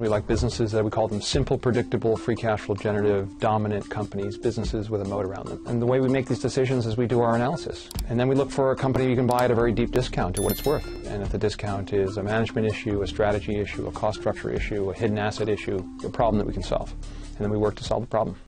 We like businesses that we call them simple, predictable, free cash flow generative, dominant companies, businesses with a moat around them. And the way we make these decisions is we do our analysis. And then we look for a company you can buy at a very deep discount to what it's worth. And if the discount is a management issue, a strategy issue, a cost structure issue, a hidden asset issue, a problem that we can solve. And then we work to solve the problem.